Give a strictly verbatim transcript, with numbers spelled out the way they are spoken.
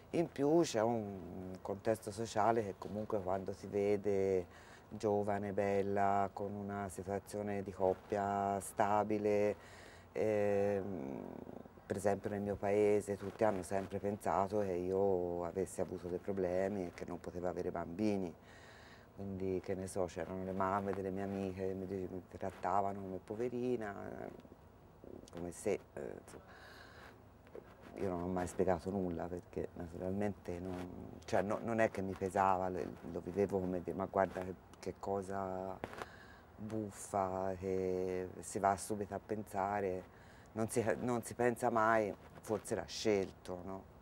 In più c'è un contesto sociale che comunque quando si vede giovane, bella, con una situazione di coppia stabile, ehm, per esempio nel mio paese tutti hanno sempre pensato che io avessi avuto dei problemi e che non potevo avere bambini. Quindi, che ne so, c'erano le mamme delle mie amiche che mi, di- mi trattavano come poverina, eh, come se, eh, insomma, io non ho mai spiegato nulla perché naturalmente non, cioè, no- non è che mi pesava, le- lo vivevo come dire, ma guarda che, che cosa buffa, che si va subito a pensare, non si, non si pensa mai, forse l'ha scelto, no?